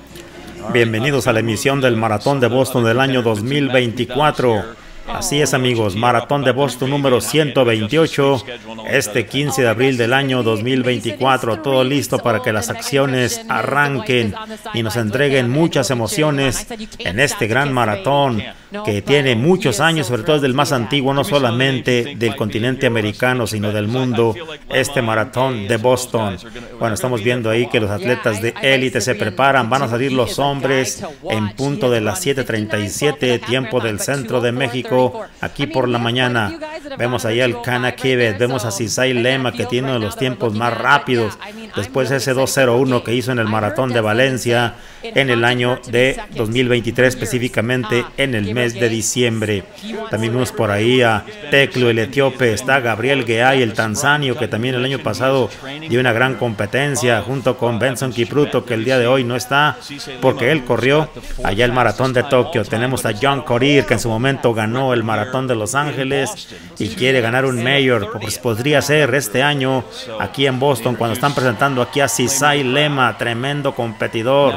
Bienvenidos a la emisión del Maratón de Boston del año 2024. Así es, amigos, Maratón de Boston número 128, este 15 de abril del año 2024. Todo listo para que las acciones arranquen y nos entreguen muchas emociones en este gran maratón que tiene muchos años, sobre todo es del más antiguo, no solamente del continente americano, sino del mundo, este Maratón de Boston. Bueno, estamos viendo ahí que los atletas de élite se preparan, van a salir los hombres en punto de las 7:37, tiempo del centro de México. Aquí por la mañana vemos ahí al Kana Kivet, vemos a Sisai Lema, que tiene uno de los tiempos más rápidos después de ese 2:01 que hizo en el maratón de Valencia en el año de 2023, específicamente en el mes de diciembre. También vemos por ahí a Teklu, el etíope, está Gabriel Geay, el tanzanio, que también el año pasado dio una gran competencia junto con Benson Kipruto, que el día de hoy no está porque él corrió allá el maratón de Tokio. Tenemos a John Korir, que en su momento ganó el maratón de Los Ángeles y quiere ganar un mayor, pues podría ser este año aquí en Boston, cuando están presentando aquí a Sisai Lema, tremendo competidor,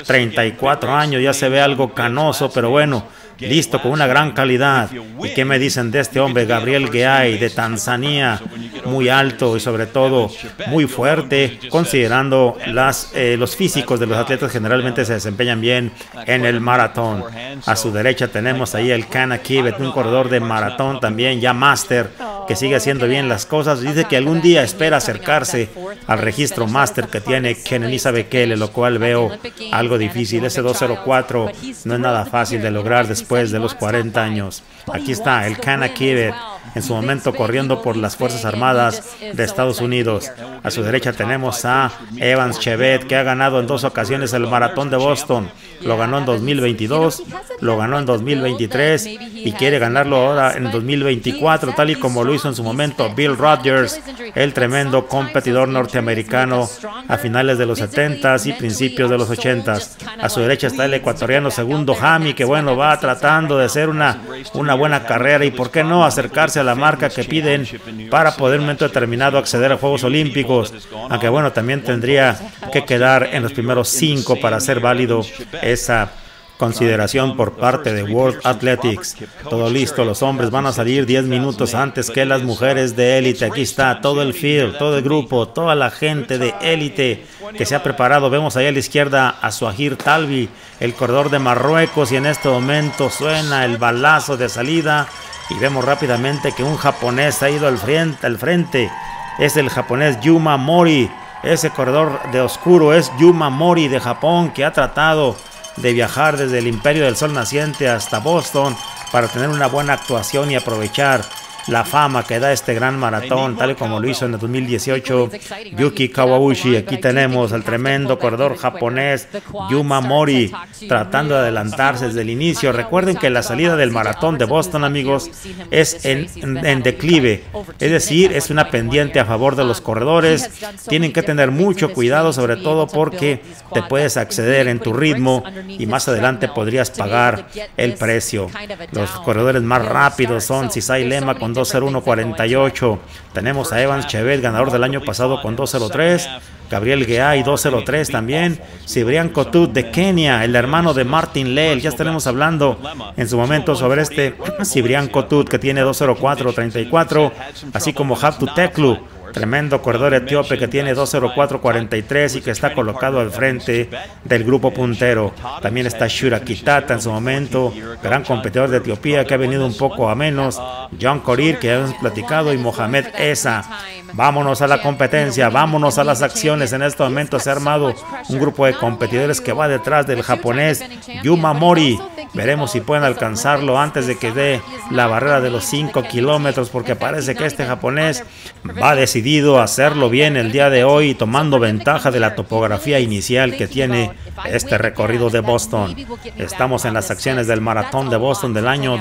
34 años, ya se ve algo canoso, pero bueno, listo, con una gran calidad. ¿Y qué me dicen de este hombre, Gabriel Geay, de Tanzania? Muy alto y sobre todo muy fuerte, considerando los físicos de los atletas generalmente se desempeñan bien en el maratón. A su derecha tenemos ahí el Kana Kivet, un corredor de maratón también, ya máster, que sigue haciendo bien las cosas. Dice que algún día espera acercarse al registro máster que tiene Kenenisa Bekele, lo cual veo algo difícil. Ese 2:04 no es nada fácil de lograr después de los 40 años. Aquí está el Kana Kivet, en su momento corriendo por las Fuerzas Armadas de Estados Unidos. A su derecha tenemos a Evans Chebet, que ha ganado en 2 ocasiones el Maratón de Boston. Lo ganó en 2022, lo ganó en 2023 y quiere ganarlo ahora en 2024, tal y como lo hizo en su momento Bill Rodgers, el tremendo competidor norteamericano a finales de los 70s y principios de los 80s. A su derecha está el ecuatoriano Segundo Hami, que bueno, va tratando de hacer una buena carrera y por qué no acercarse a la marca que piden para poder en un momento determinado acceder a Juegos Olímpicos, aunque bueno, también tendría que quedar en los primeros 5 para ser válido esa consideración por parte de World Athletics. Todo listo, los hombres van a salir 10 minutos antes que las mujeres de élite. Aquí está todo el field, todo el grupo, toda la gente de élite que se ha preparado. Vemos ahí a la izquierda a Suahir Talbi, el corredor de Marruecos, y en este momento suena el balazo de salida y vemos rápidamente que un japonés ha ido al frente. Es el japonés Yuma Mori. Ese corredor de oscuro es Yuma Mori de Japón, que ha tratado de viajar desde el Imperio del Sol Naciente hasta Boston para tener una buena actuación y aprovechar la fama que da este gran maratón, tal y como lo hizo en el 2018 Yuki Kawauchi. Aquí tenemos al tremendo corredor japonés Yuma Mori tratando de adelantarse desde el inicio. Recuerden que la salida del maratón de Boston, amigos, es en declive, es decir, es una pendiente a favor de los corredores. Tienen que tener mucho cuidado, sobre todo porque te puedes acceder en tu ritmo y más adelante podrías pagar el precio. Los corredores más rápidos son Sisai Lema con 2:01:48. Tenemos a Evans Chebet, ganador del año pasado, con 2:03. Gabriel Geay, 2:03 también. Cibrián Kotut de Kenia, el hermano de Martin Leel. Ya estaremos hablando en su momento sobre este Cibrián Kotut, que tiene 2:04:34. Así como Haptu Teklu, tremendo corredor etíope, que tiene 2:04:43 y que está colocado al frente del grupo puntero. También está Shura Kitata en su momento, gran competidor de Etiopía, que ha venido un poco a menos. John Korir, que ya hemos platicado, y Mohamed Esa. Vámonos a la competencia, vámonos a las acciones. En este momento se ha armado un grupo de competidores que va detrás del japonés Yuma Mori. Veremos si pueden alcanzarlo antes de que dé la barrera de los 5 kilómetros, porque parece que este japonés va decidido a hacerlo bien el día de hoy, tomando ventaja de la topografía inicial que tiene este recorrido de Boston. Estamos en las acciones del Maratón de Boston del año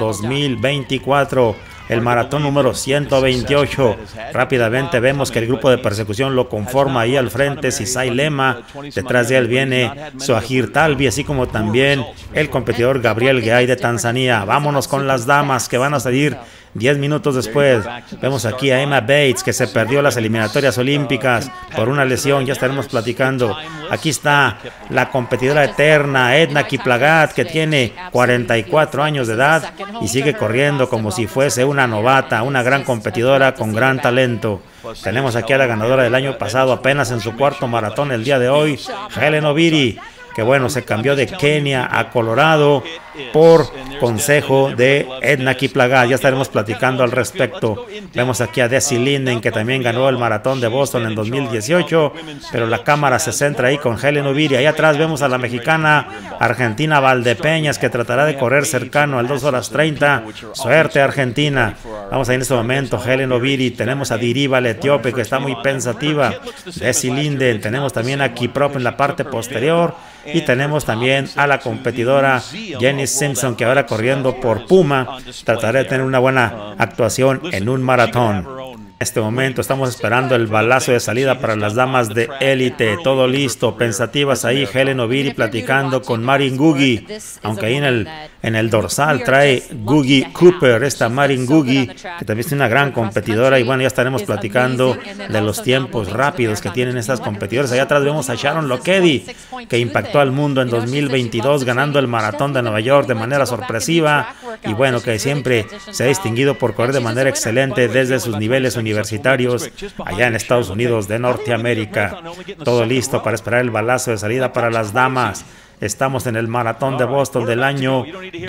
2024. El maratón número 128. Rápidamente vemos que el grupo de persecución lo conforma ahí al frente Sisai Lema. Detrás de él viene Suahir Talbi, así como también el competidor Gabriel Gabriel Gay de Tanzania. Vámonos con las damas que van a salir 10 minutos después. Vemos aquí a Emma Bates, que se perdió las eliminatorias olímpicas por una lesión. Ya estaremos platicando. Aquí está la competidora eterna, Edna Kiplagat, que tiene 44 años de edad y sigue corriendo como si fuese una novata, una gran competidora con gran talento. Tenemos aquí a la ganadora del año pasado, apenas en su cuarto maratón el día de hoy, Hellen Obiri, que bueno, se cambió de Kenia a Colorado por consejo de Edna Kiplagat. Ya estaremos platicando al respecto. Vemos aquí a Desi Linden, que también ganó el maratón de Boston en 2018, pero la cámara se centra ahí con Hellen Obiri. Ahí atrás vemos a la mexicana Argentina Valdepeñas, que tratará de correr cercano al 2 horas 30. Suerte, Argentina. Vamos ahí en este momento, Hellen Obiri. Tenemos a Diriba, la etíope, que está muy pensativa. Desi Linden. Tenemos también a Kiprop en la parte posterior. Y tenemos también a la competidora Jenny Simpson, que ahora corriendo por Puma tratará de tener una buena actuación en un maratón. En este momento estamos esperando el balazo de salida para las damas de élite. Todo listo, pensativas ahí Hellen Obiri platicando con Marin Gugi, aunque ahí en el dorsal trae Gugi Cooper, esta Marin Gugi, que también es una gran competidora. Y bueno, ya estaremos platicando de los tiempos rápidos que tienen estas competidoras. Allá atrás vemos a Sharon Lokedi, que impactó al mundo en 2022 ganando el maratón de Nueva York de manera sorpresiva, y bueno, que siempre se ha distinguido por correr de manera excelente desde sus niveles universitarios allá en Estados Unidos de Norteamérica. Todo listo para esperar el balazo de salida para las damas. Estamos en el maratón de Boston del año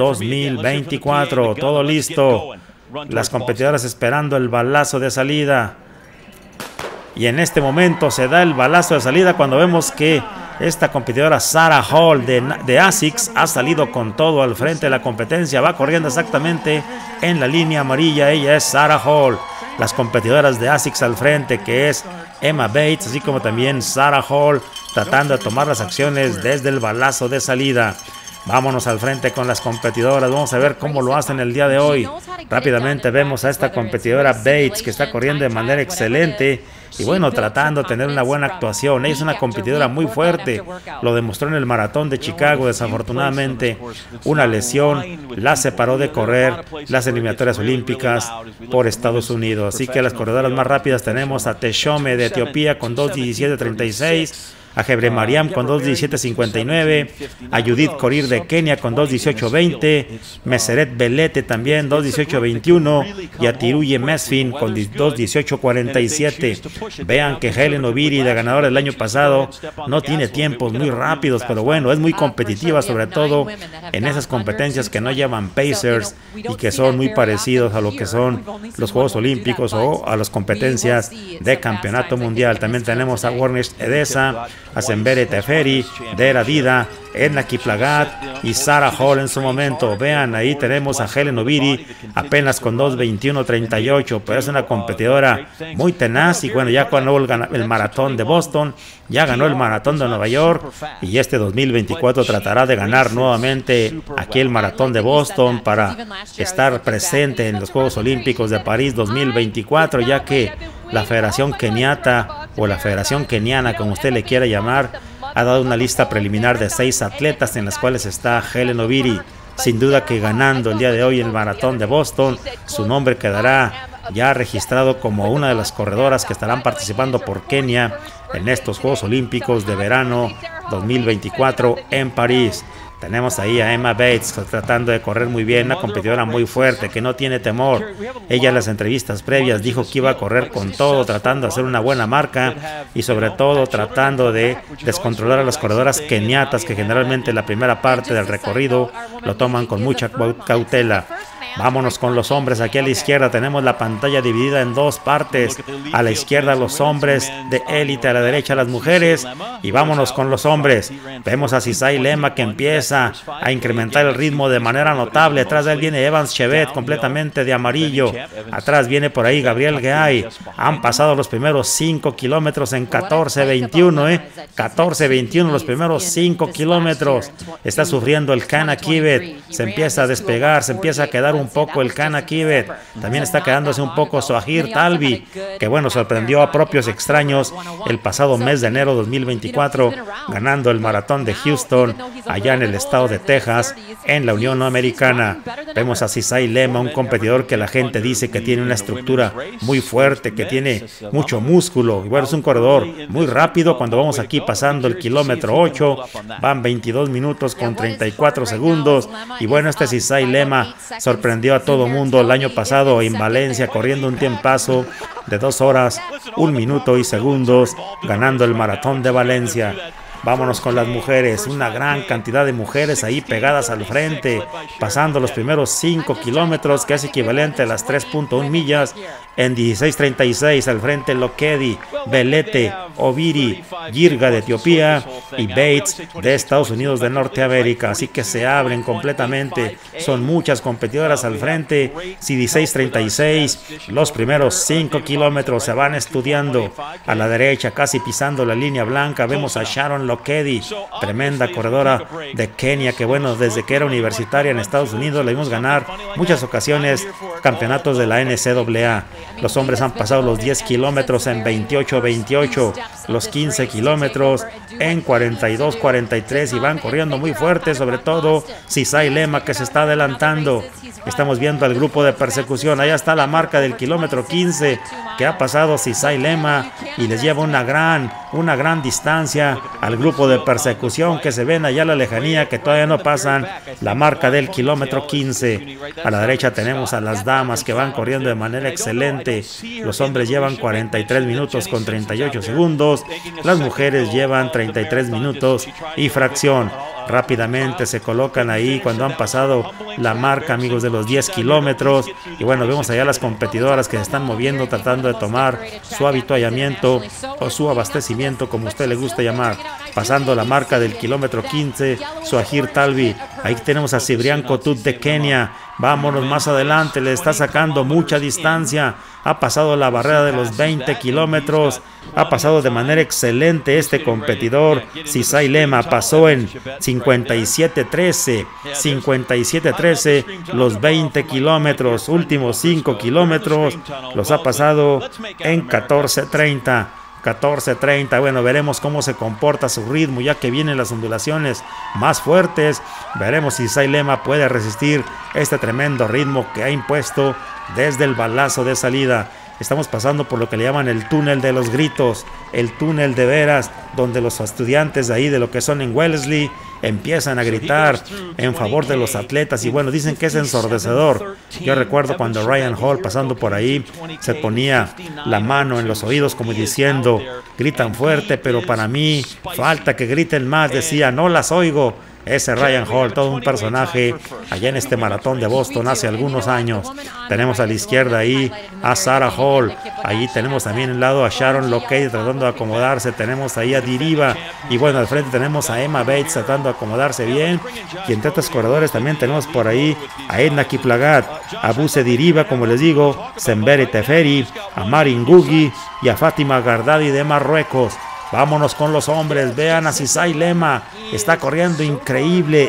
2024. Todo listo. Las competidoras esperando el balazo de salida. Y en este momento se da el balazo de salida cuando vemos que esta competidora Sarah Hall de ASICS ha salido con todo al frente de la competencia. Va corriendo exactamente en la línea amarilla. Ella es Sarah Hall. Las competidoras de ASICS al frente, que es Emma Bates, así como también Sarah Hall, tratando de tomar las acciones desde el balazo de salida. Vámonos al frente con las competidoras. Vamos a ver cómo lo hacen el día de hoy. Rápidamente vemos a esta competidora Bates, que está corriendo de manera excelente y bueno, tratando de tener una buena actuación. Ella es una competidora muy fuerte. Lo demostró en el maratón de Chicago. Desafortunadamente, una lesión la separó de correr las eliminatorias olímpicas por Estados Unidos. Así que las corredoras más rápidas tenemos a Teshome de Etiopía con 2:17:36. A Gebre Mariam con 2:17:59, a Judith Korir de Kenia con 2:18:20, Meseret Belete también 2:18:21 y a Tiruye Mesfin con 2:18:47. Vean que Hellen Obiri, la ganadora del año pasado, no tiene tiempos muy rápidos, pero bueno, es muy competitiva, sobre todo en esas competencias que no llevan pacers y que son muy parecidos a lo que son los Juegos Olímpicos o a las competencias de Campeonato Mundial. También tenemos a Warner Edesa, a Sembere Teferi, Dera Dida, Edna Kiplagat y Sarah Hall en su momento. Vean, ahí tenemos a Hellen Obiri apenas con 2:21:38, pero es una competidora muy tenaz y bueno, ya ganó el maratón de Boston, ya ganó el maratón de Nueva York y este 2024 tratará de ganar nuevamente aquí el maratón de Boston para estar presente en los Juegos Olímpicos de París 2024, ya que la Federación Keniata o la Federación Keniana, como usted le quiera llamar, ha dado una lista preliminar de 6 atletas en las cuales está Hellen Obiri. Sin duda que ganando el día de hoy el maratón de Boston, su nombre quedará ya registrado como una de las corredoras que estarán participando por Kenia en estos Juegos Olímpicos de verano 2024 en París. Tenemos ahí a Emma Bates tratando de correr muy bien, una competidora muy fuerte que no tiene temor. Ella en las entrevistas previas dijo que iba a correr con todo, tratando de hacer una buena marca y sobre todo tratando de descontrolar a las corredoras keniatas, que generalmente la primera parte del recorrido lo toman con mucha cautela. Vámonos con los hombres. Aquí a la izquierda tenemos la pantalla dividida en dos partes. A la izquierda los hombres de élite, a la derecha las mujeres. Y vámonos con los hombres. Vemos a Sisai Lema, que empieza a incrementar el ritmo de manera notable. Atrás de él viene Evans Chevet, completamente de amarillo. Atrás viene por ahí Gabriel Gay. Han pasado los primeros 5 kilómetros en 14:21. 14:21 los primeros 5 kilómetros. Está sufriendo el Kana Kibet. Se empieza a despegar, se empieza a quedar un un poco el Kana Kivet. También está quedándose un poco Soahir Talvi, que bueno, sorprendió a propios extraños el pasado mes de enero 2024, ganando el maratón de Houston, allá en el estado de Texas, en la Unión Americana. Vemos a Sisai Lema, un competidor que la gente dice que tiene una estructura muy fuerte, que tiene mucho músculo. Y bueno, es un corredor muy rápido. Cuando vamos aquí pasando el kilómetro 8, van 22 minutos con 34 segundos. Y bueno, este Sisai Lema sorprendió a todo mundo el año pasado en Valencia, corriendo un tiempazo de 2 horas, 1 minuto y segundos, ganando el maratón de Valencia. Vámonos con las mujeres, una gran cantidad de mujeres ahí pegadas al frente, pasando los primeros 5 kilómetros, que es equivalente a las 3.1 millas, en 16:36 al frente Lokedi, Belete, Oviri, Girga de Etiopía y Bates de Estados Unidos de Norteamérica. Así que se abren completamente, son muchas competidoras al frente. Si 16:36, los primeros 5 kilómetros se van estudiando. A la derecha, casi pisando la línea blanca, vemos a Sharon Lokedi, tremenda corredora de Kenia, que bueno, desde que era universitaria en Estados Unidos la vimos ganar muchas ocasiones campeonatos de la NCAA. Los hombres han pasado los 10 kilómetros en 28:28, los 15 kilómetros en 42:43 y van corriendo muy fuerte, sobre todo Sisai Lema, que se está adelantando. Estamos viendo al grupo de persecución, allá está la marca del kilómetro 15 que ha pasado Sisai Lema y les lleva una gran distancia al grupo de persecución, que se ven allá a la lejanía, que todavía no pasan la marca del kilómetro 15. A la derecha tenemos a las damas, que van corriendo de manera excelente. Los hombres llevan 43 minutos con 38 segundos, las mujeres llevan 33 minutos y fracción. Rápidamente se colocan ahí cuando han pasado la marca, amigos, de los 10 kilómetros. Y bueno, vemos allá las competidoras que se están moviendo, tratando de tomar su avituallamiento o su abastecimiento, como usted le gusta llamar. Pasando la marca del kilómetro 15, Soahir Talvi. Ahí tenemos a Cibrián Kotut de Kenia. Vámonos más adelante, le está sacando mucha distancia. Ha pasado la barrera de los 20 kilómetros. Ha pasado de manera excelente este competidor. Sisai Lema pasó en 57:13 los 20 kilómetros. Últimos 5 kilómetros los ha pasado en 14:30. Bueno, veremos cómo se comporta su ritmo, ya que vienen las ondulaciones más fuertes. Veremos si Sisai Lema puede resistir este tremendo ritmo que ha impuesto desde el balazo de salida. Estamos pasando por lo que le llaman el túnel de los gritos, el túnel de veras, donde los estudiantes de ahí, de lo que son en Wellesley, empiezan a gritar en favor de los atletas. Y bueno, dicen que es ensordecedor. Yo recuerdo cuando Ryan Hall, pasando por ahí, se ponía la mano en los oídos como diciendo: gritan fuerte, pero para mí falta que griten más. Decía: no las oigo. Ese Ryan Hall, todo un personaje allá en este maratón de Boston hace algunos años. Tenemos a la izquierda ahí a Sarah Hall. Allí tenemos también al lado a Sharon Lokedi tratando de acomodarse. Tenemos ahí a Diriba. Y bueno, al frente tenemos a Emma Bates tratando de acomodarse bien. Y entre estos corredores también tenemos por ahí a Edna Kiplagat, a Buse Diriba, como les digo, Sembere Teferi, a Marin Gugi y a Fátima Gardadi de Marruecos. Vámonos con los hombres, vean a Sisai Lema, está corriendo increíble.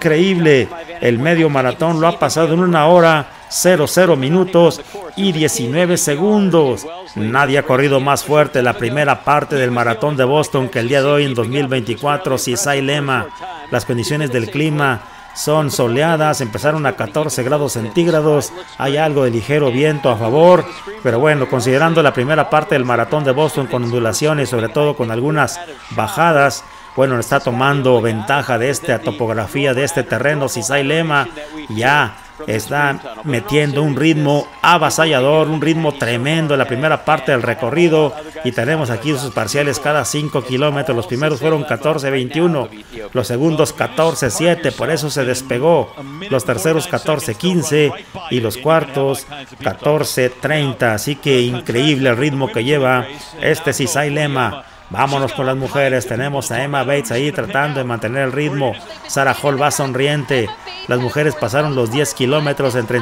El medio maratón lo ha pasado en 1 hora, 00 minutos y 19 segundos. Nadie ha corrido más fuerte la primera parte del maratón de Boston que el día de hoy en 2024, Sisai Lema. Las condiciones del clima son soleadas, empezaron a 14 grados centígrados, hay algo de ligero viento a favor, pero bueno, considerando la primera parte del maratón de Boston con ondulaciones, sobre todo con algunas bajadas, bueno, está tomando ventaja de esta topografía, de este terreno. Sisai Lema ya está metiendo un ritmo avasallador, un ritmo tremendo en la primera parte del recorrido, y tenemos aquí sus parciales cada 5 kilómetros. Los primeros fueron 14:21, los segundos 14:07, por eso se despegó. Los terceros 14:15 y los cuartos 14:30, así que increíble el ritmo que lleva este Sisai Lema. Vámonos con las mujeres, tenemos a Emma Bates ahí tratando de mantener el ritmo. Sarah Hall va sonriente. Las mujeres pasaron los 10 kilómetros en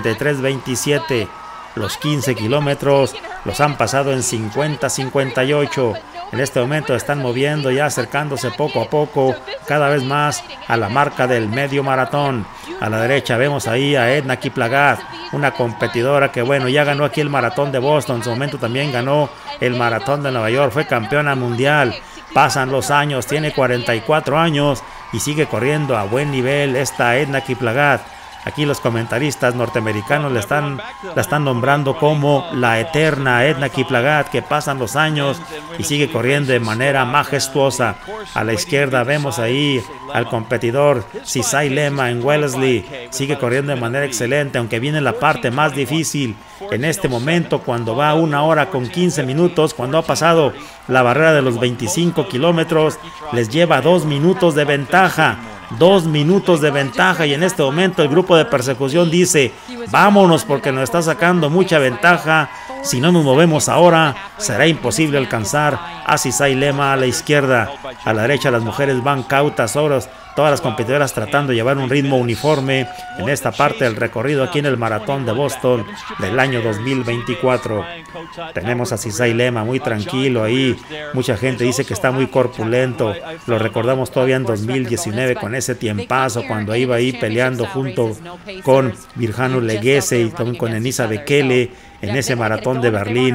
33:27. Los 15 kilómetros los han pasado en 50:58. En este momento están moviendo, ya acercándose poco a poco, cada vez más a la marca del medio maratón. A la derecha vemos ahí a Edna Kiplagat, una competidora que bueno, ya ganó aquí el maratón de Boston, en su momento también ganó el maratón de Nueva York, fue campeona mundial. Pasan los años, tiene 44 años y sigue corriendo a buen nivel esta Edna Kiplagat. Aquí los comentaristas norteamericanos la están nombrando como la eterna Edna Kiplagat, que pasan los años y sigue corriendo de manera majestuosa. A la izquierda vemos ahí al competidor Sisai Lema en Wellesley, sigue corriendo de manera excelente, aunque viene la parte más difícil. En este momento, cuando va 1 hora con 15 minutos, cuando ha pasado la barrera de los 25 kilómetros, les lleva 2 minutos de ventaja. 2 minutos de ventaja, y en este momento el grupo de persecución dice: vámonos, porque nos está sacando mucha ventaja. Si no nos movemos ahora, será imposible alcanzar a Sisai Lema a la izquierda. A la derecha las mujeres van cautas, todas las competidoras tratando de llevar un ritmo uniforme en esta parte del recorrido aquí en el maratón de Boston del año 2024. Tenemos a Sisai Lema muy tranquilo ahí. Mucha gente dice que está muy corpulento. Lo recordamos todavía en 2019 con ese tiempazo, cuando iba ahí peleando junto con Virjano Leguese y con Enisa Bekele en ese maratón de Berlín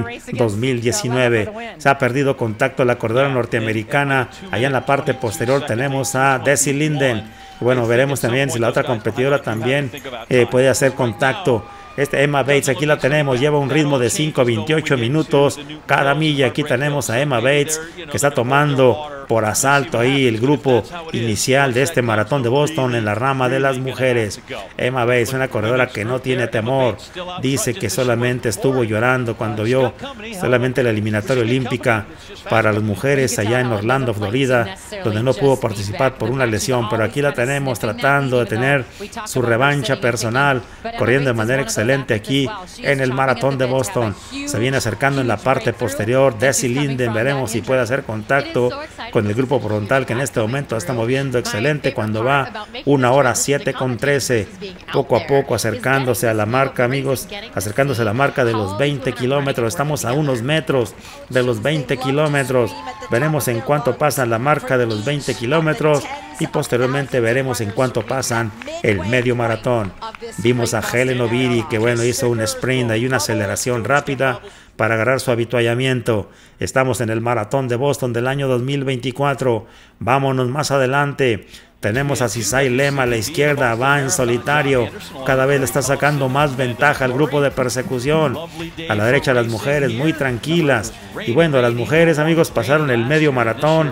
2019. Se ha perdido contacto la corredora norteamericana. Allá en la parte posterior tenemos a Desi Linden. Bueno, veremos también si la otra competidora también puede hacer contacto. Emma Bates, aquí la tenemos, lleva un ritmo de 5:28 minutos cada milla. Aquí tenemos a Emma Bates, que está tomando por asalto ahí el grupo inicial de este maratón de Boston en la rama de las mujeres. Emma Bates, una corredora que no tiene temor, dice que solamente estuvo llorando cuando vio solamente la eliminatoria olímpica para las mujeres allá en Orlando, Florida, donde no pudo participar por una lesión, pero aquí la tenemos tratando de tener su revancha personal, corriendo de manera excelente aquí en el maratón de Boston. Se viene acercando en la parte posterior Desi Linden, veremos si puede hacer contacto con el grupo frontal, que en este momento está moviendo excelente cuando va 1 hora 7:13, poco a poco acercándose a la marca, amigos, acercándose a la marca de los 20 kilómetros. Estamos a unos metros de los 20 kilómetros. Veremos en cuánto pasan la marca de los 20 kilómetros y posteriormente veremos en cuánto pasan el medio maratón. Vimos a Helen Obiri, que bueno, hizo un sprint y una aceleración rápida para agarrar su avituallamiento. Estamos en el maratón de Boston del año 2024. Vámonos más adelante. Tenemos a Sisai Lema a la izquierda, va en solitario, cada vez le está sacando más ventaja al grupo de persecución. A la derecha las mujeres muy tranquilas. Y bueno, las mujeres, amigos, pasaron el medio maratón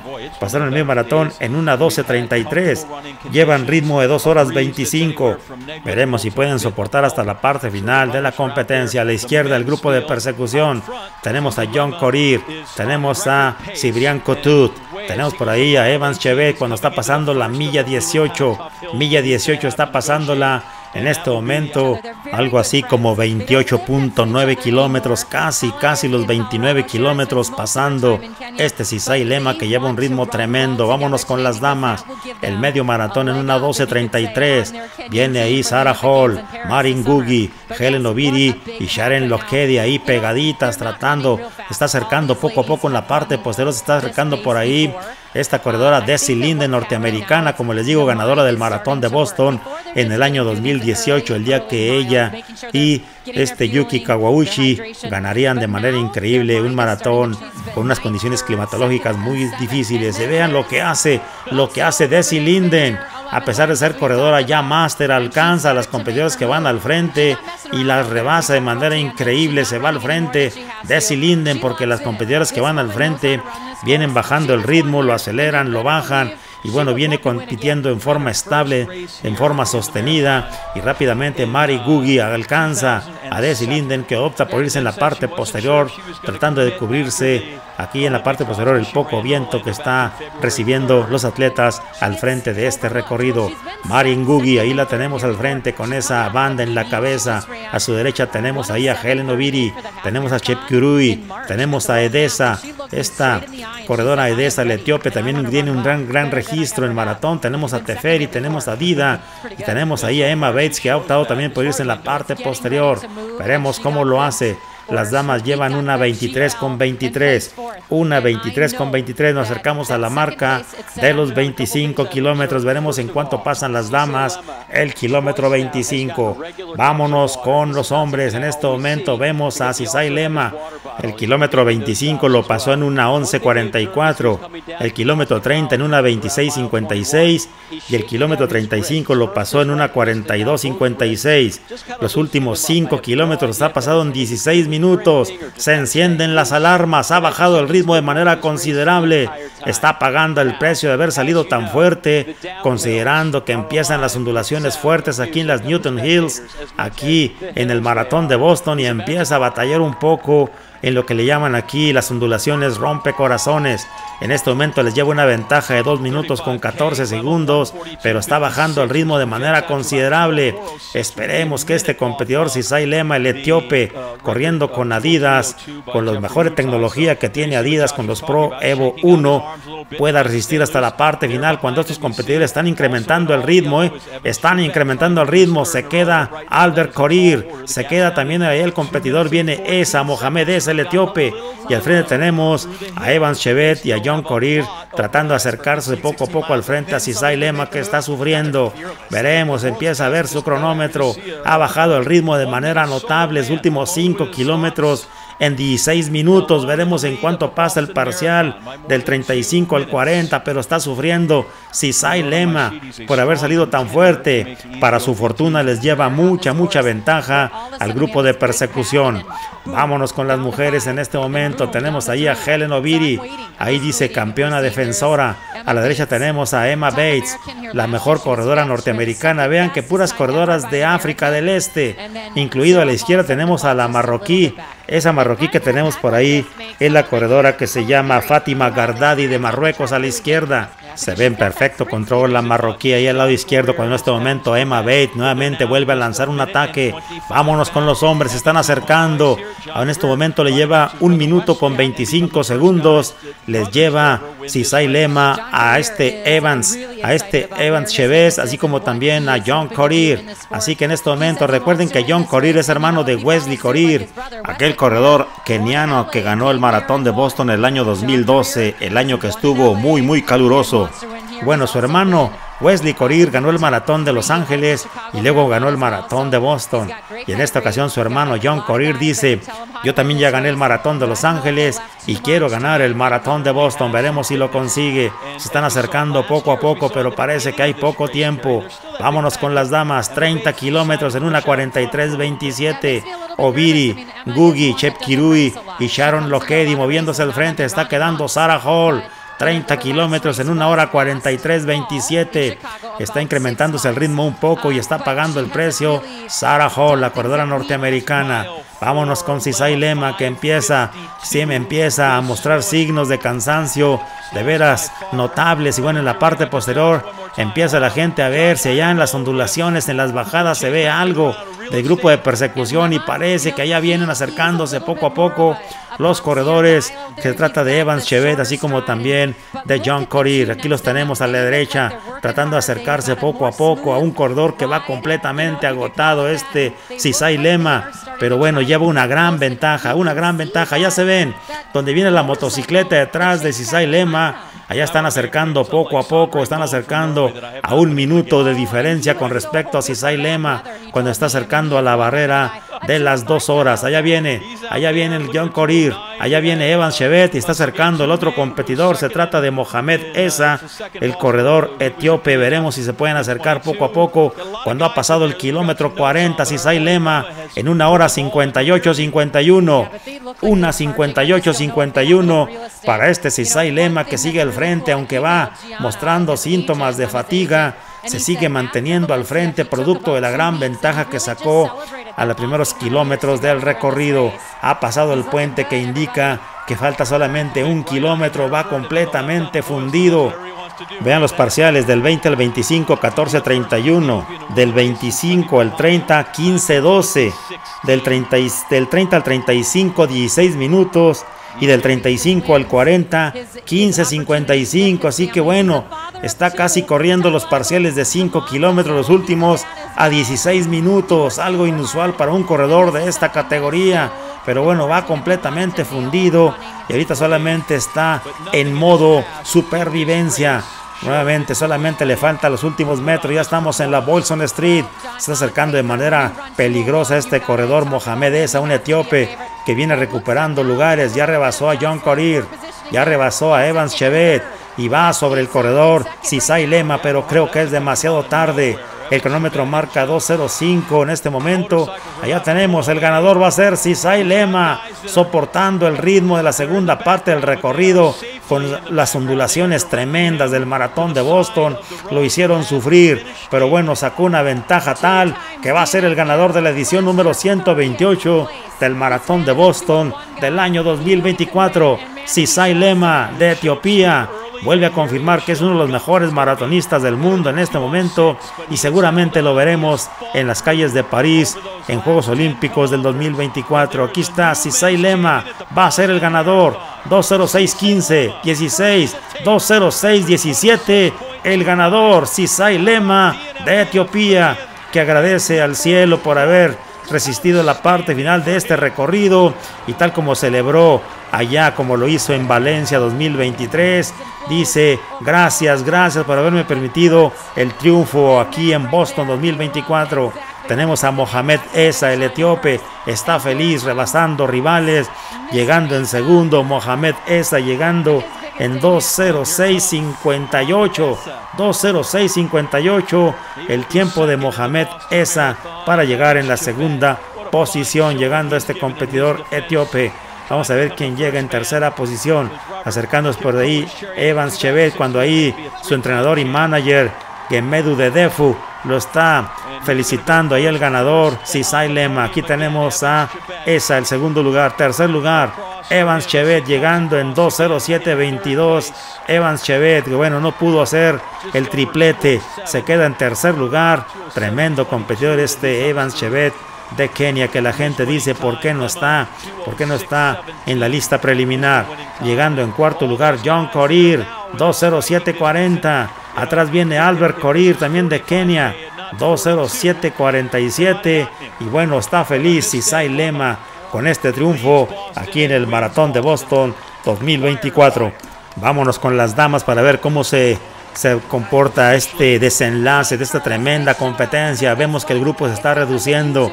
en una 12:33. Llevan ritmo de 2 horas 25. Veremos si pueden soportar hasta la parte final de la competencia. A la izquierda el grupo de persecución. Tenemos a John Corir, tenemos a Cibrián Cotut, tenemos por ahí a Evans Chevet cuando está pasando la milla 18. Milla 18 está pasándola en este momento, algo así como 28.9 kilómetros, casi los 29 kilómetros pasando Sisai Lema, que lleva un ritmo tremendo. Vámonos con las damas. El medio maratón en una 12:33. Viene ahí Sarah Hall, Marin Gugi, Helen Obiri y Sharon Lokedi ahí pegaditas tratando. Está acercando poco a poco en la parte posterior, se está acercando por ahí esta corredora Desi Linden, norteamericana, como les digo, ganadora del maratón de Boston en el año 2018, el día que ella y Yuki Kawauchi ganarían de manera increíble un maratón con unas condiciones climatológicas muy difíciles. Se vean lo que hace Desi Linden. A pesar de ser corredora ya máster, alcanza a las competidoras que van al frente y las rebasa de manera increíble. Se va al frente Desi Linden, porque las competidoras que van al frente vienen bajando el ritmo, lo aceleran, lo bajan, y bueno, viene compitiendo en forma estable, en forma sostenida, y rápidamente Mari Gugi alcanza a Desi Linden, que opta por irse en la parte posterior, tratando de cubrirse aquí en la parte posterior el poco viento que está recibiendo los atletas al frente de este recorrido. Mari Gugi, ahí la tenemos al frente con esa banda en la cabeza. A su derecha tenemos ahí a Helen Obiri, tenemos a Chepkirui, tenemos a Edesa, esta corredora Edesa, la etíope, también tiene un gran registro en maratón. Tenemos a Teferi, tenemos a Dida y tenemos ahí a Emma Bates, que ha optado también por irse en la parte posterior. Veremos cómo lo hace. Las damas llevan una 23:23. Una 23:23. Nos acercamos a la marca de los 25 kilómetros. Veremos en cuánto pasan las damas el kilómetro 25. Vámonos con los hombres. En este momento vemos a Sisai Lema. El kilómetro 25 lo pasó en una 11:44. El kilómetro 30 en una 26:56. Y el kilómetro 35 lo pasó en una 42:56. Los últimos 5 kilómetros ha pasado en 16 minutos. Se encienden las alarmas. Ha bajado el ritmo de manera considerable. Está pagando el precio de haber salido tan fuerte, considerando que empiezan las ondulaciones fuertes aquí en las Newton Hills, aquí en el maratón de Boston, y empieza a batallar un poco en lo que le llaman aquí las ondulaciones rompecorazones. En este momento les lleva una ventaja de 2 minutos con 14 segundos, pero está bajando el ritmo de manera considerable. Esperemos que este competidor Sisai Lema, el etíope, corriendo con Adidas, con la mejor tecnología que tiene Adidas, con los Pro Evo 1, pueda resistir hasta la parte final cuando estos competidores están incrementando el ritmo. Están incrementando el ritmo. Se queda Albert Korir, se queda también ahí el competidor, viene Esa Mohamed Esa, el etíope, y al frente tenemos a Evans Chebet y a John Korir tratando de acercarse poco a poco al frente a Sisai Lema, que está sufriendo. Veremos, empieza a ver su cronómetro. Ha bajado el ritmo de manera notable. Los últimos 5 kilómetros en 16 minutos. Veremos en cuánto pasa el parcial del 35 al 40, pero está sufriendo Sisai Lema por haber salido tan fuerte. Para su fortuna les lleva mucha ventaja al grupo de persecución. Vámonos con las mujeres en este momento. Tenemos ahí a Hellen Obiri, ahí dice campeona defensora. A la derecha tenemos a Emma Bates, la mejor corredora norteamericana. Vean que puras corredoras de África del Este. Incluido a la izquierda tenemos a la marroquí. Esa marroquí que tenemos por ahí es la corredora que se llama Fátima Gardadi de Marruecos a la izquierda. Se ve en perfecto control la marroquí ahí al lado izquierdo, cuando en este momento Emma Bates nuevamente vuelve a lanzar un ataque. Vámonos con los hombres, se están acercando. En este momento le lleva 1 minuto con 25 segundos. Les lleva Sisai Lema a este Evans Chebet, así como también a John Korir. Así que en este momento recuerden que John Korir es hermano de Wesley Korir, aquel corredor keniano que ganó el maratón de Boston el año 2012, el año que estuvo muy caluroso. Bueno, su hermano Wesley Korir ganó el maratón de Los Ángeles y luego ganó el maratón de Boston. Y en esta ocasión su hermano John Korir dice: yo también ya gané el maratón de Los Ángeles y quiero ganar el maratón de Boston. Veremos si lo consigue. Se están acercando poco a poco, pero parece que hay poco tiempo. Vámonos con las damas. 30 kilómetros en una 43:27. Obiri, Gugi, Chepkirui y Sharon Lokedi moviéndose al frente. Está quedando Sarah Hall. 30 kilómetros en 1 hora 43:27. Está incrementándose el ritmo un poco y está pagando el precio Sarah Hall, la corredora norteamericana. Vámonos con Sisai Lema, que empieza a mostrar signos de cansancio de veras notables. Y bueno, en la parte posterior empieza la gente a ver si allá en las ondulaciones, en las bajadas, se ve algo del grupo de persecución, y parece que allá vienen acercándose poco a poco los corredores. Se trata de Evans Chebet, así como también de John Korir. Aquí los tenemos a la derecha tratando de acercarse poco a poco a un corredor que va completamente agotado, Sisai Lema, pero bueno, lleva una gran ventaja. Ya se ven donde viene la motocicleta detrás de Sisai Lema. Allá están acercando poco a poco, están acercando a 1 minuto de diferencia con respecto a Sisai Lema, cuando está acercando a la barrera de las 2 horas. Allá viene el John Korir, allá viene Evans Chebet y está acercando el otro competidor. Se trata de Mohamed Esa, el corredor etíope. Veremos si se pueden acercar poco a poco. Cuando ha pasado el kilómetro 40, Sisai Lema en 1 hora 58:51. 1:58:51 para Sisai Lema, que sigue al frente, aunque va mostrando síntomas de fatiga. Se sigue manteniendo al frente, producto de la gran ventaja que sacó a los primeros kilómetros del recorrido. Ha pasado el puente que indica que falta solamente 1 kilómetro. Va completamente fundido. Vean los parciales: del 20 al 25, 14:31. Del 25 al 30, 15:12. Del 30 al 35, 16 minutos. Y del 35 al 40, 15:55. Así que bueno, está casi corriendo los parciales de 5 kilómetros. Los últimos a 16 minutos, algo inusual para un corredor de esta categoría, pero bueno, va completamente fundido y ahorita solamente está en modo supervivencia. Nuevamente solamente le falta los últimos metros, ya estamos en la Bolson Street, se está acercando de manera peligrosa este corredor Mohamed Essa, un etíope que viene recuperando lugares, ya rebasó a John Korir, ya rebasó a Evans Chebet y va sobre el corredor Sisai Lema, pero creo que es demasiado tarde. El cronómetro marca 2:05 en este momento. Allá tenemos, el ganador va a ser Sisai Lema, soportando el ritmo de la segunda parte del recorrido con las ondulaciones tremendas del maratón de Boston. Lo hicieron sufrir, pero bueno, sacó una ventaja tal que va a ser el ganador de la edición número 128 del maratón de Boston del año 2024. Sisai Lema de Etiopía vuelve a confirmar que es uno de los mejores maratonistas del mundo en este momento y seguramente lo veremos en las calles de París en Juegos Olímpicos del 2024. Aquí está Sisai Lema, va a ser el ganador. 2:06:15, 16, 2:06:17, el ganador Sisai Lema de Etiopía, que agradece al cielo por haber resistido la parte final de este recorrido y tal como celebró allá como lo hizo en Valencia 2023, dice gracias por haberme permitido el triunfo aquí en Boston 2024. Tenemos a Mohamed Essa, el etíope, está feliz rebasando rivales, llegando en segundo. Mohamed Essa llegando en 2:06:58, 2:06:58 el tiempo de Mohamed Essa para llegar en la segunda posición, llegando a este competidor etíope. Vamos a ver quién llega en tercera posición, acercándose por ahí Evans Chebet, cuando ahí su entrenador y manager Gemedu Dedefu lo está felicitando ahí el ganador Sisai Lema. Aquí tenemos a Essa, el segundo lugar. Tercer lugar, Evans Chebet llegando en 2:07:22. Evans Chebet, que bueno, no pudo hacer el triplete, se queda en tercer lugar. Tremendo competidor este Evans Chebet de Kenia, que la gente dice ¿por qué no está en la lista preliminar? Llegando en cuarto lugar John Korir, 2:07:40. Atrás viene Albert Korir, también de Kenia, 2:07:47. Y bueno, está feliz Sisai Lema con este triunfo aquí en el Maratón de Boston 2024. Vámonos con las damas para ver cómo se comporta este desenlace de esta tremenda competencia. Vemos que el grupo se está reduciendo.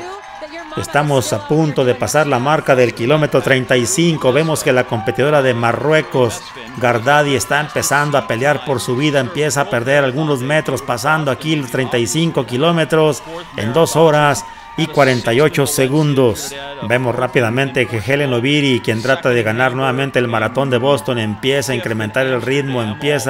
Estamos a punto de pasar la marca del kilómetro 35. Vemos que la competidora de Marruecos, Gardadi, está empezando a pelear por su vida. Empieza a perder algunos metros, pasando aquí los 35 kilómetros en 2 horas y 48 segundos. Vemos rápidamente que Hellen Obiri, quien trata de ganar nuevamente el maratón de Boston, empieza a incrementar el ritmo,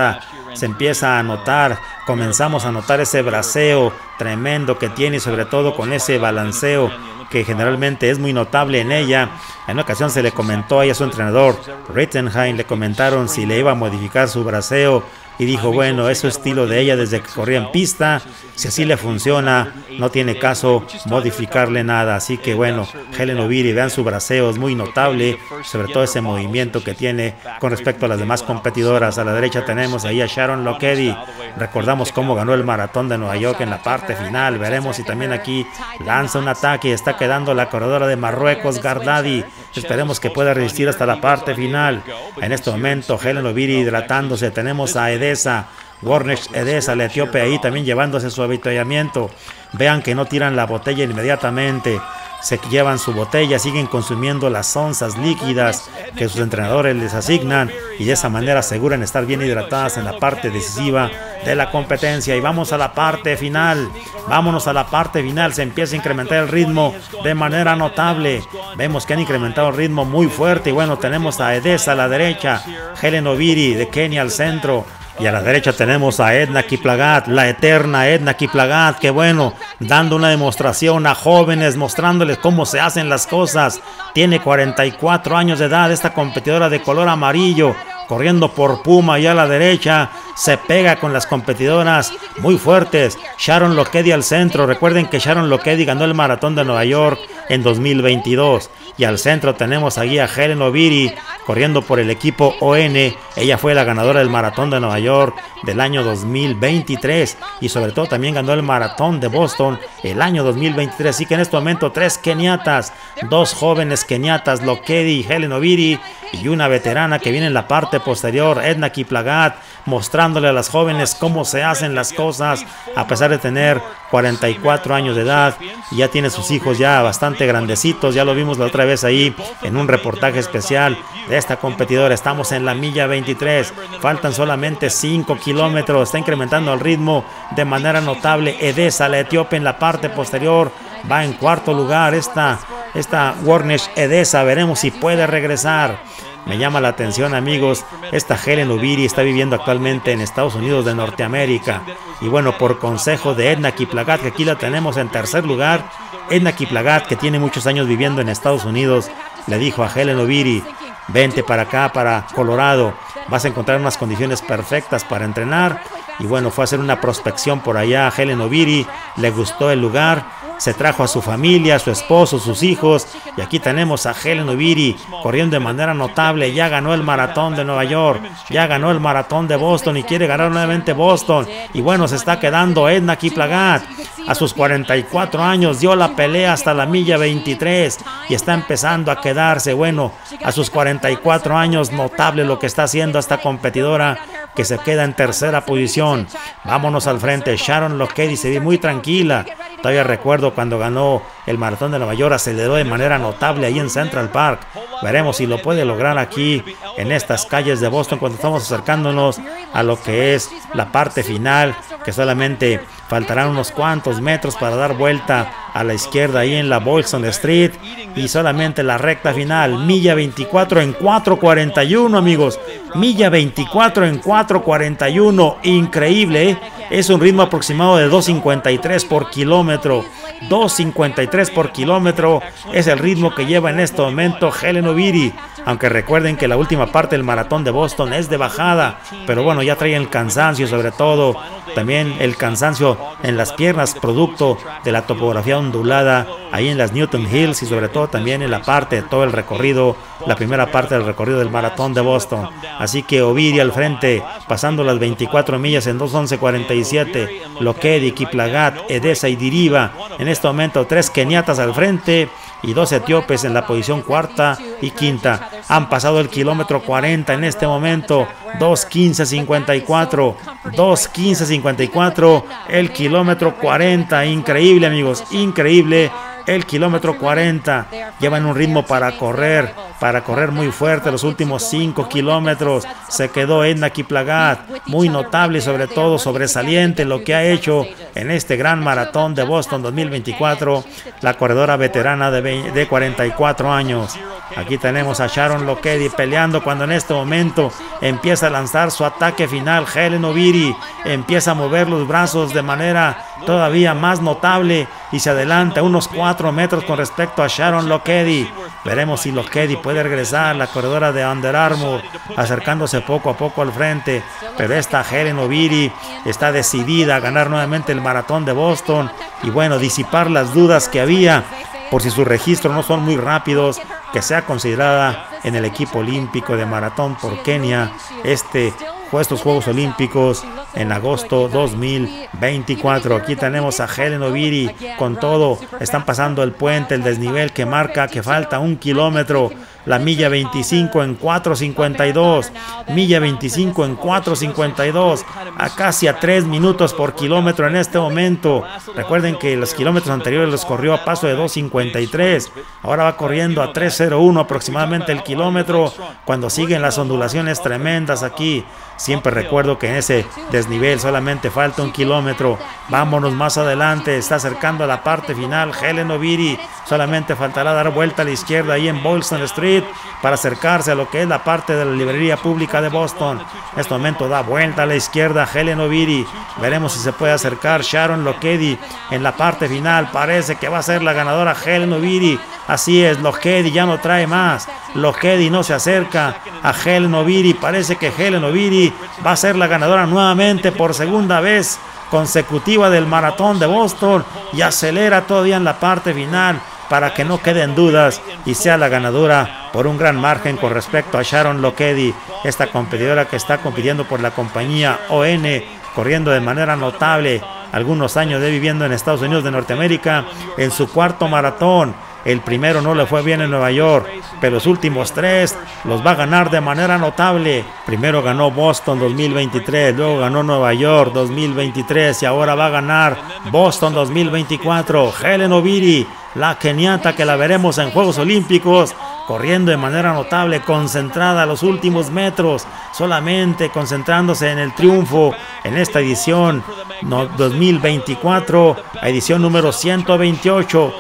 se empieza a notar, comenzamos a notar ese braceo tremendo que tiene, y sobre todo con ese balanceo que generalmente es muy notable en ella. En una ocasión se le comentó a su entrenador Rittenheim, le comentaron si le iba a modificar su braceo y dijo, bueno, es su estilo de ella desde que corría en pista, si así le funciona, no tiene caso modificarle nada. Así que bueno, Hellen Obiri, vean su braceo, es muy notable, sobre todo ese movimiento que tiene con respecto a las demás competidoras. A la derecha tenemos ahí a Sharon Lokedi, recordamos cómo ganó el maratón de Nueva York en la parte final. Veremos si también aquí lanza un ataque y está quedando la corredora de Marruecos, Gardadi. Esperemos que pueda resistir hasta la parte final. En este momento Hellen Obiri hidratándose. Tenemos a Edessa, Warnesh Edessa, la etíope, ahí también llevándose su avituallamiento. Vean que no tiran la botella inmediatamente, se llevan su botella, siguen consumiendo las onzas líquidas que sus entrenadores les asignan y de esa manera aseguran estar bien hidratadas en la parte decisiva de la competencia. Y vamos a la parte final, vámonos a la parte final. Se empieza a incrementar el ritmo de manera notable, vemos que han incrementado el ritmo muy fuerte. Y bueno, tenemos a Edessa a la derecha, Hellen Obiri de Kenia al centro, y a la derecha tenemos a Edna Kiplagat, la eterna Edna Kiplagat, que bueno, dando una demostración a jóvenes, mostrándoles cómo se hacen las cosas. Tiene 44 años de edad, esta competidora de color amarillo, corriendo por Puma. Y a la derecha se pega con las competidoras muy fuertes. Sharon Lokedi al centro. Recuerden que Sharon Lokedi ganó el maratón de Nueva York en 2022. Y al centro tenemos allí a Hellen Obiri corriendo por el equipo ON. Ella fue la ganadora del Maratón de Nueva York del año 2023 y sobre todo también ganó el Maratón de Boston el año 2023. Así que en este momento 3 keniatas, 2 jóvenes keniatas, Lokedi y Hellen Obiri, y una veterana que viene en la parte posterior, Edna Kiplagat, mostrándole a las jóvenes cómo se hacen las cosas a pesar de tener 44 años de edad, y ya tiene sus hijos ya bastante grandecitos. Ya lo vimos la otra vez ahí en un reportaje especial de esta competidora. Estamos en la milla 23, faltan solamente 5 kilómetros, está incrementando el ritmo de manera notable. Edesa, la etíope, en la parte posterior, va en cuarto lugar. Esta Warnesh Edesa, veremos si puede regresar. Me llama la atención, amigos, esta Hellen Obiri está viviendo actualmente en Estados Unidos de Norteamérica. Y bueno, por consejo de Edna Kiplagat, que aquí la tenemos en tercer lugar, Edna Kiplagat, que tiene muchos años viviendo en Estados Unidos, le dijo a Hellen Obiri: vente para acá, para Colorado, vas a encontrar unas condiciones perfectas para entrenar. Y bueno, fue a hacer una prospección por allá a Hellen Obiri, le gustó el lugar, se trajo a su familia, a su esposo, sus hijos, y aquí tenemos a Hellen Obiri corriendo de manera notable. Ya ganó el Maratón de Nueva York, ya ganó el Maratón de Boston y quiere ganar nuevamente Boston. Y bueno, se está quedando Edna Kiplagat. A sus 44 años dio la pelea hasta la milla 23 y está empezando a quedarse. Bueno, a sus 44 años, notable lo que está haciendo esta competidora, que se queda en tercera posición. Vámonos al frente. Sharon Lokedi se ve muy tranquila. Todavía recuerdo cuando ganó el Maratón de Nueva York, aceleró de manera notable ahí en Central Park. Veremos si lo puede lograr aquí en estas calles de Boston cuando estamos acercándonos a lo que es la parte final, que solamente faltarán unos cuantos metros para dar vuelta a la izquierda ahí en la Boylston Street, y solamente la recta final. Milla 24 en 4:41, amigos. Milla 24 en 4:41, increíble, ¿eh? Es un ritmo aproximado de 2:53 por kilómetro. 2:53 por kilómetro es el ritmo que lleva en este momento Hellen Obiri. Aunque recuerden que la última parte del Maratón de Boston es de bajada, pero bueno, ya trae el cansancio, sobre todo también el cansancio en las piernas, producto de la topografía ondulada ahí en las Newton Hills, y sobre todo también en la parte de todo el recorrido, la primera parte del recorrido del Maratón de Boston. Así que Obiri al frente, pasando las 24 millas en 2:11:47. Lokedi, Kiplagat, Edesa y Diriba. En este momento 3 keniatas al frente y 2 etíopes en la posición cuarta y quinta. Han pasado el kilómetro 40 en este momento. 2:15:54. 2:15:54. El kilómetro 40. Increíble, amigos. Increíble. El kilómetro 40. Llevan un ritmo para correr muy fuerte los últimos 5 kilómetros. Se quedó Edna Kiplagat, muy notable y sobre todo sobresaliente lo que ha hecho en este gran Maratón de Boston 2024, la corredora veterana de 44 años. Aquí tenemos a Sharon Lokedi peleando cuando en este momento empieza a lanzar su ataque final. Hellen Obiri empieza a mover los brazos de manera todavía más notable y se adelanta unos 4 metros con respecto a Sharon Lokedi. Veremos si Lokedi puede regresar, la corredora de Under Armour, acercándose poco a poco al frente. Pero esta Hellen Obiri está decidida a ganar nuevamente el Maratón de Boston y bueno, disipar las dudas que había por si sus registros no son muy rápidos, que sea considerada en el equipo olímpico de maratón por Kenia estos Juegos Olímpicos en agosto 2024. Aquí tenemos a Hellen Obiri con todo. Están pasando el puente, el desnivel que marca que falta 1 kilómetro. La milla 25 en 4:52. Milla 25 en 4:52. A casi a 3 minutos por kilómetro en este momento. Recuerden que los kilómetros anteriores los corrió a paso de 2:53. Ahora va corriendo a 3:01 aproximadamente el kilómetro, cuando siguen las ondulaciones tremendas aquí. Siempre recuerdo que en ese desnivel solamente falta 1 kilómetro. Vámonos más adelante. Está acercando a la parte final Hellen Obiri. Solamente faltará dar vuelta a la izquierda ahí en Boylston Street para acercarse a lo que es la parte de la librería pública de Boston. En este momento da vuelta a la izquierda Hellen Obiri. Veremos si se puede acercar Sharon Lokedi en la parte final. Parece que va a ser la ganadora Hellen Obiri. Así es, Lokedi ya no trae más. Lokedi no se acerca a Hellen Obiri. Parece que Hellen Obiri va a ser la ganadora nuevamente por segunda vez consecutiva del Maratón de Boston y acelera todavía en la parte final para que no queden dudas. y sea la ganadora por un gran margen con respecto a Sharon Lokedi, esta competidora que está compitiendo por la compañía ON, corriendo de manera notable, algunos años de viviendo en Estados Unidos de Norteamérica, en su cuarto maratón. El primero no le fue bien en Nueva York, pero los últimos 3 los va a ganar de manera notable. Primero ganó Boston 2023, luego ganó Nueva York 2023 y ahora va a ganar Boston 2024. Hellen Obiri, la keniata que la veremos en Juegos Olímpicos, corriendo de manera notable, concentrada a los últimos metros, solamente concentrándose en el triunfo en esta edición 2024, edición número 128,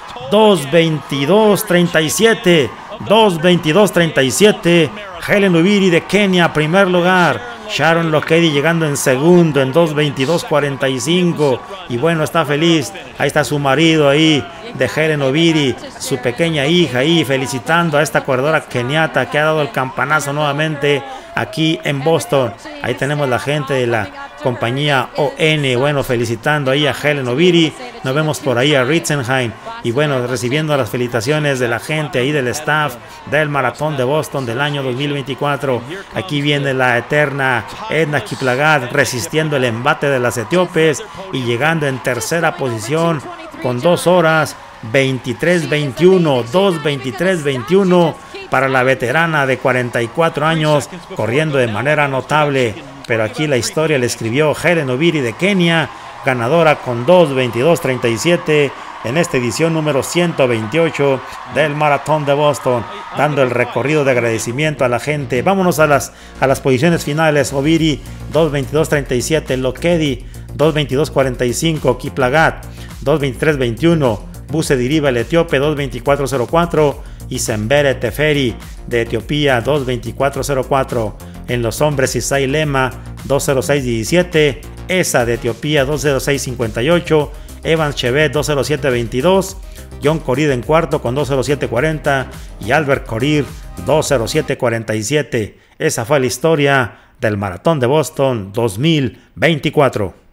2:22:37, 2:22:37, Hellen Obiri de Kenia, primer lugar. Sharon Lokedi llegando en segundo en 2:22:45 y bueno, está feliz, ahí está su marido ahí de Hellen Obiri, su pequeña hija ahí felicitando a esta corredora keniata que ha dado el campanazo nuevamente aquí en Boston. Ahí tenemos la gente de la compañía ON, bueno, felicitando ahí a Hellen Obiri. Nos vemos por ahí a Ritzenheim y bueno, recibiendo las felicitaciones de la gente ahí del staff del Maratón de Boston del año 2024. Aquí viene la eterna Edna Kiplagat resistiendo el embate de las etíopes y llegando en tercera posición con 2 horas 23:21, 2:23:21 para la veterana de 44 años, corriendo de manera notable. Pero aquí la historia le escribió Hellen Obiri de Kenia, ganadora con 2:22:37 en esta edición número 128 del Maratón de Boston, dando el recorrido de agradecimiento a la gente. Vámonos a las posiciones finales. Obiri 2:22:37, Lokedi 2:22:45, Kiplagat 2:23:21, Buse Diriba el etíope 2:24:04 y Sembere Teferi de Etiopía 2:24:04. En los hombres, Isai Lema 2:06:17, Esa de Etiopía 2:06:58, Evans Chevet 2:07:22, John Korir en cuarto con 2:07:40 y Albert Korir 2:07:47. Esa fue la historia del Maratón de Boston 2024.